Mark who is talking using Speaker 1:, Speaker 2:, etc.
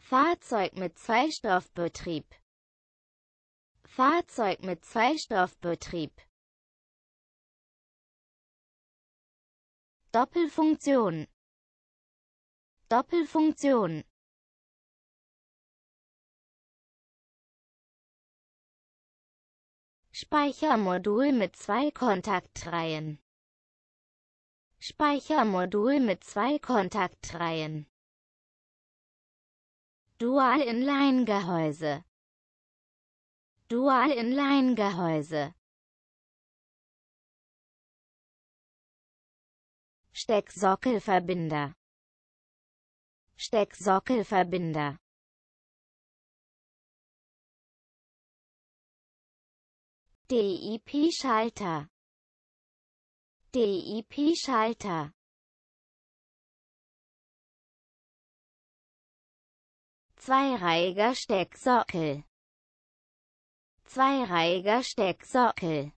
Speaker 1: Fahrzeug mit Zweistoffbetrieb. Fahrzeug mit Zweistoffbetrieb. Doppelfunktion. Doppelfunktion. Speichermodul mit zwei Kontaktreihen. Speichermodul mit zwei Kontaktreihen. Dual-Inline-Gehäuse. Dual-Inline-Gehäuse. Stecksockelverbinder. Stecksockelverbinder. DIP-Schalter. DIP-Schalter. Zweireihiger Stecksockel. Zweireihiger Stecksockel.